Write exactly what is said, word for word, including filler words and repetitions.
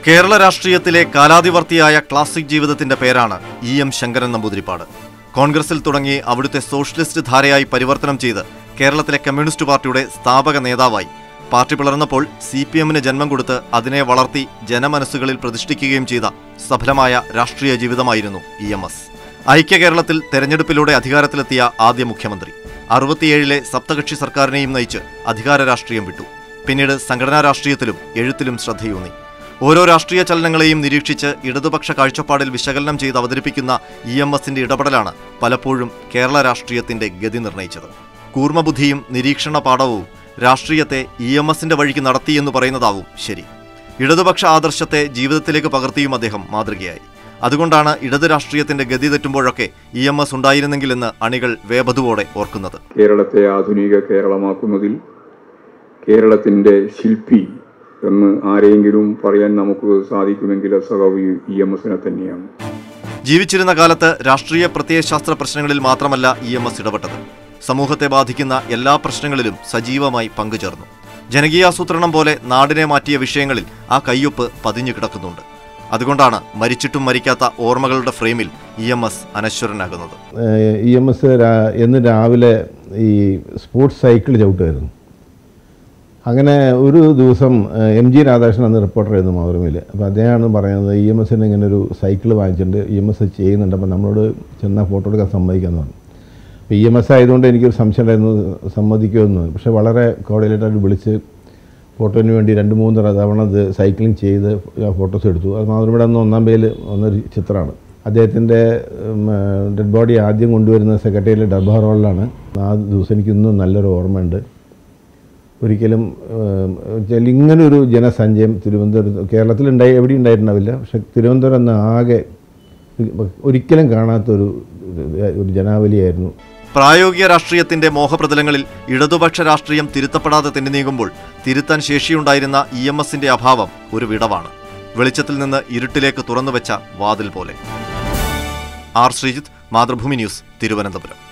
കേരള രാഷ്ട്രീയത്തിലെ കാലാതിവർത്തിയായ ക്ലാസിക് ജീവിതത്തിന്റെ പേരാണ് ഇ എം ശങ്കരൻ നമ്പൂതിരിപ്പാട്. കോൺഗ്രസിൽ തുടങ്ങി അവിടുത്തെ സോഷ്യലിസ്റ്റ് ധാരയായി പരിവർത്തനം ചെയ്ത് കേരളത്തിലെ കമ്മ്യൂണിസ്റ്റ് പാർട്ടിയുടെ സ്ഥാപക നേതാവായി. പാർട്ടി പിളർന്നപ്പോൾ സി പി എമ്മിന് ജന്മം കൊടുത്ത് അതിനെ വളർത്തി ജനമനസ്സുകളിൽ പ്രതിഷ്ഠിക്കുകയും ചെയ്ത സഫലമായ രാഷ്ട്രീയ ജീവിതമായിരുന്നു ഇ എം എസ്. ഐക്യ കേരളത്തിൽ തെരഞ്ഞെടുപ്പിലൂടെ അധികാരത്തിലെത്തിയ ആദ്യ മുഖ്യമന്ത്രി. അറുപത്തിയേഴിലെ സപ്തകക്ഷി സർക്കാരിനെയും നയിച്ച് അധികാര രാഷ്ട്രീയം വിട്ടു. പിന്നീട് സംഘടനാ രാഷ്ട്രീയത്തിലും എഴുത്തിലും ശ്രദ്ധയൂന്നി. ഓരോ രാഷ്ട്രീയ ചലനങ്ങളെയും നിരീക്ഷിച്ച് ഇടതുപക്ഷ കാഴ്ചപ്പാടിൽ വിശകലനം ചെയ്ത് അവതരിപ്പിക്കുന്ന ഇ എം എസിന്റെ ഇടപെടലാണ് പലപ്പോഴും കേരള രാഷ്ട്രീയത്തിന്റെ ഗതി നിർണയിച്ചത്. കൂർമ്മബുദ്ധിയും നിരീക്ഷണ പാഠവും രാഷ്ട്രീയത്തെ ഇ എം എസിന്റെ വഴിക്ക് നടത്തിയെന്ന് പറയുന്നതാവും ശരി. ഇടതുപക്ഷ ആദർശത്തെ ജീവിതത്തിലേക്ക് പകർത്തിയും അദ്ദേഹം മാതൃകയായി. അതുകൊണ്ടാണ് ഇടത് രാഷ്ട്രീയത്തിന്റെ ഗതി തെറ്റുമ്പോഴൊക്കെ ഇ എം എസ് ഉണ്ടായിരുന്നെങ്കിലെന്ന് അണികൾ വേപതുവോടെ ഓർക്കുന്നത്. കേരളത്തെ ആധുനിക കേരളമാക്കുന്നതിൽ കേരളത്തിന്റെ ശില്പി എന്ന് ആരെങ്കിലും പറയാൻ നമുക്ക് സാധിക്കുമെങ്കിൽ സഖാവ് ഇ എം എസിനെ തന്നെയാണ്. ജീവിച്ചിരുന്ന കാലത്ത് രാഷ്ട്രീയ പ്രത്യയശാസ്ത്ര പ്രശ്നങ്ങളിൽ മാത്രമല്ല ഇ എം എസ് ഇടപെട്ടത്. സമൂഹത്തെ ബാധിക്കുന്ന എല്ലാ പ്രശ്നങ്ങളിലും സജീവമായി പങ്കുചേർന്നു. ജനകീയാസൂത്രണം പോലെ നാടിനെ മാറ്റിയ വിഷയങ്ങളിൽ ആ കയ്യൊപ്പ് പതിഞ്ഞു കിടക്കുന്നുണ്ട്. അതുകൊണ്ടാണ് മരിച്ചിട്ടും മരിക്കാത്ത ഓർമ്മകളുടെ ഫ്രെയിമിൽ ഇ എം എസ് അനശ്വരനാകുന്നത്. ഇ എം എസ് എന്ന് രാവിലെ ഈ സ്പോർട്സ് സൈക്കിൾ ചവിട്ടുമായിരുന്നു. അങ്ങനെ ഒരു ദിവസം എം ജി രാധാകൃഷ്ണൻ അന്ന് റിപ്പോർട്ടറായിരുന്നു മാതൃഭൂമിയിൽ. അപ്പോൾ അദ്ദേഹമാണ് പറയുന്നത് ഇ എം എസിന് ഇങ്ങനെ ഒരു സൈക്കിൾ വാങ്ങിച്ചിട്ടുണ്ട്, ഇ എം എസ് ചെയ്യുന്നുണ്ട്, അപ്പോൾ നമ്മളോട് ചെന്നാൽ ഫോട്ടോ എടുക്കാൻ സമ്മതിക്കാമെന്ന് പറഞ്ഞു. അപ്പോൾ ഇ എം എസ് ആയതുകൊണ്ട് എനിക്കൊരു സംശയം ഉണ്ടായിരുന്നു സമ്മതിക്കുമെന്ന്. പക്ഷേ വളരെ കോർഡിനേറ്ററായിട്ട് വിളിച്ച് ഫോട്ടോന് വേണ്ടി രണ്ട് മൂന്ന് തവണ അത് സൈക്ലിംഗ് ചെയ്ത് ഫോട്ടോസ് എടുത്തു. അത് മാതൃഭൂമിയുടെ അന്ന് ഒന്നാം പേയിൽ വന്നൊരു ചിത്രമാണ്. അദ്ദേഹത്തിൻ്റെ ഡെഡ് ബോഡി ആദ്യം കൊണ്ടുവരുന്ന സെക്രട്ടറിയിലെ ഡർബാർ ഹാളിലാണ്. ആ ദിവസം എനിക്കിന്നും നല്ലൊരു ഓർമ്മയുണ്ട്. ഒരിക്കലും ഇങ്ങനൊരു ജനസഞ്ചയം തിരുവനന്തപുരത്ത് കേരളത്തിലുണ്ടായി എവിടെയും ഉണ്ടായിട്ടുണ്ടാവില്ല. പക്ഷെ തിരുവനന്തപുരം എന്ന ആകെ ഒരിക്കലും കാണാത്തൊരു ഒരു ജനാവലിയായിരുന്നു. പ്രായോഗിക രാഷ്ട്രീയത്തിന്റെ മോഹപ്രതലങ്ങളിൽ ഇടതുപക്ഷ രാഷ്ട്രീയം തിരുത്തപ്പെടാതെ തെന്നി നീങ്ങുമ്പോൾ തിരുത്താൻ ശേഷിയുണ്ടായിരുന്ന ഇ എം എസിന്റെ അഭാവം ഒരു വിടവാണ്. വെളിച്ചത്തിൽ നിന്ന് ഇരുട്ടിലേക്ക് തുറന്നുവെച്ച വാതിൽ പോലെ. R Sreejith, Mathrubhumi news, Thiruvananthapuram.